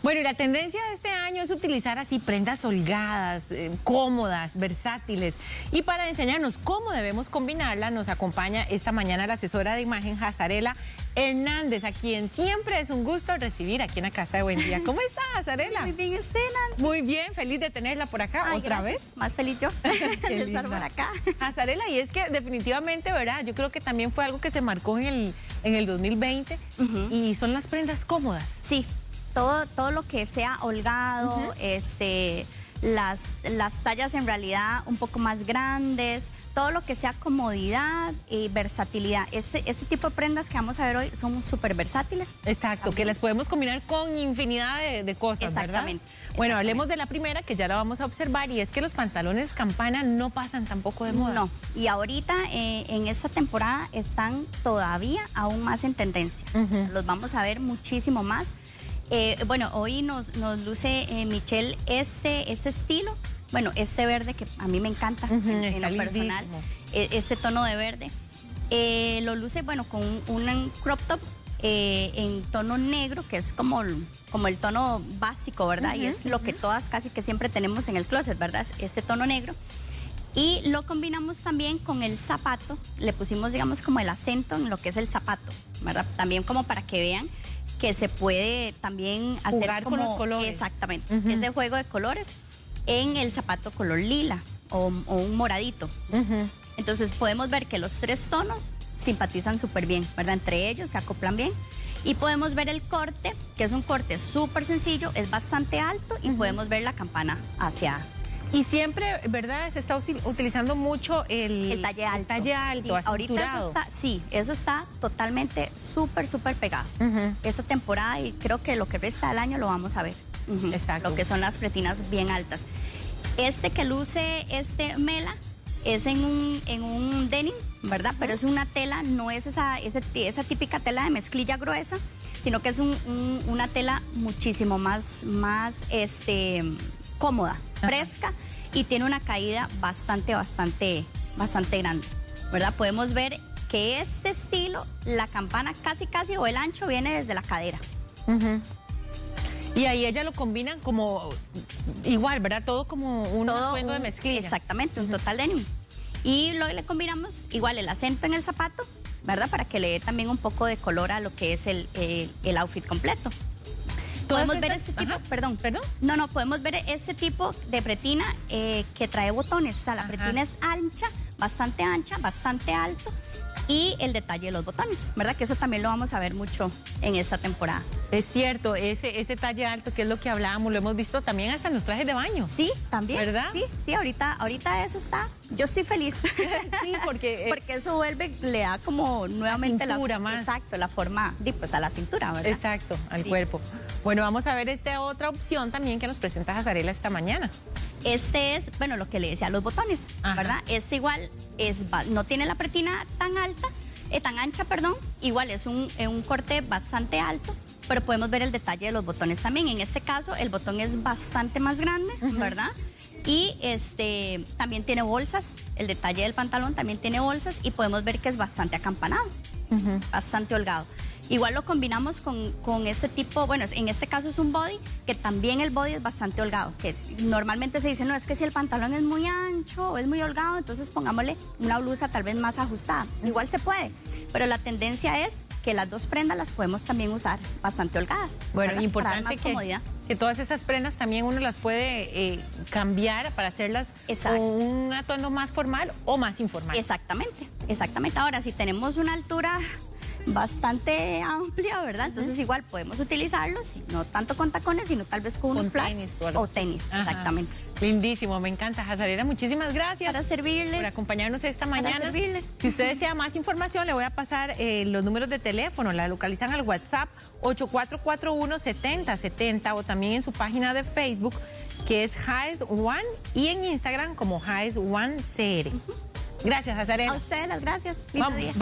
Bueno, y la tendencia de este año es utilizar así prendas holgadas, cómodas, versátiles. Y para enseñarnos cómo debemos combinarla, nos acompaña esta mañana la asesora de imagen Jazarela Hernández, a quien siempre es un gusto recibir aquí en la Casa de Buen Día. ¿Cómo está, Jazarela? Muy bien, ¿usted, Nancy? Muy bien, feliz de tenerla por acá. ¿Otra vez? Más feliz yo de estar por acá. Jazarela, y es que definitivamente, ¿verdad? Yo creo que también fue algo que se marcó en el 2020 y son las prendas cómodas. Sí, todo lo que sea holgado, las tallas en realidad un poco más grandes, todo lo que sea comodidad y versatilidad. Este tipo de prendas que vamos a ver hoy son súper versátiles. Exacto, también. Que las podemos combinar con infinidad de cosas, exactamente, ¿verdad? Bueno, hablemos de la primera, que ya la vamos a observar, y es que los pantalones campana no pasan tampoco de moda. No, y ahorita en esta temporada están todavía aún más en tendencia. Los vamos a ver muchísimo más. Bueno, hoy nos luce Michelle este estilo, bueno, este verde que a mí me encanta en lo personal, este tono de verde, lo luce, bueno, con un crop top en tono negro, que es como el tono básico, ¿verdad? Y es lo que todas casi que siempre tenemos en el closet, ¿verdad? Este tono negro. Y lo combinamos también con el zapato, le pusimos, digamos, como el acento en lo que es el zapato, ¿verdad? También como para que vean que se puede también hacer jugar como, con los colores. Exactamente, ese juego de colores en el zapato color lila o un moradito. Entonces podemos ver que los tres tonos simpatizan súper bien, ¿verdad? Entre ellos se acoplan bien. Y podemos ver el corte, que es un corte súper sencillo, es bastante alto y podemos ver la campana hacia... Y siempre, ¿verdad? Se está utilizando mucho el talle alto. El talle alto, sí, ahorita eso está totalmente súper pegado. Esta temporada, y creo que lo que resta del año lo vamos a ver. Exacto. Lo que son las pretinas bien altas. Este que luce Mela es en un denim, ¿verdad? Pero es una tela, no es esa típica tela de mezclilla gruesa, sino que es una tela muchísimo más cómoda, fresca, y tiene una caída bastante grande, ¿verdad? Podemos ver que este estilo, la campana casi o el ancho viene desde la cadera. Y ahí ella lo combinan como igual, ¿verdad? Todo como un atuendo de mezclilla. Exactamente, un total denim. Y luego le combinamos igual el acento en el zapato, ¿verdad? Para que le dé también un poco de color a lo que es el outfit completo. Podemos ver este tipo, perdón. No, podemos ver este tipo de pretina que trae botones. O sea, la pretina es ancha, bastante alto, y el detalle de los botones, ¿verdad? Que eso también lo vamos a ver mucho en esta temporada. Es cierto, ese talle alto, que es lo que hablábamos, lo hemos visto también hasta en los trajes de baño. Sí, también. ¿Verdad? Sí, ahorita eso está. Yo estoy feliz. Sí, porque eso le da como nuevamente la cintura más. Exacto, la forma, pues a la cintura, ¿verdad? Exacto, al cuerpo. Bueno, vamos a ver esta otra opción también que nos presenta Jazarela esta mañana. Este es, bueno, lo que le decía, los botones, ¿verdad? Este igual no tiene la pretina tan alta, tan ancha, perdón. Igual es un corte bastante alto, pero podemos ver el detalle de los botones también. En este caso, el botón es bastante más grande, ¿verdad? Y también tiene bolsas, el detalle del pantalón también tiene bolsas, y podemos ver que es bastante acampanado, bastante holgado. Igual lo combinamos con este tipo, bueno, en este caso es un body, que también el body es bastante holgado, que normalmente se dice, no, es que si el pantalón es muy ancho o es muy holgado, entonces pongámosle una blusa tal vez más ajustada. Igual se puede, pero la tendencia es que las dos prendas las podemos también usar bastante holgadas. Bueno, importante que todas esas prendas también uno las puede cambiar para hacerlas un atuendo más formal o más informal. Exactamente. Ahora, si tenemos una altura bastante amplia, ¿verdad? Entonces igual podemos utilizarlos, no tanto con tacones, sino tal vez con unos flats o tenis. Exactamente. Lindísimo, me encanta. Jazarela, muchísimas gracias. Para servirles. Por acompañarnos esta mañana. Para servirles. Si usted desea más información, le voy a pasar los números de teléfono, la localizan al WhatsApp 8441-7070 o también en su página de Facebook, que es Jaez One, y en Instagram como Jaez One CR. Gracias, Jazarela. A ustedes las gracias. Vamos.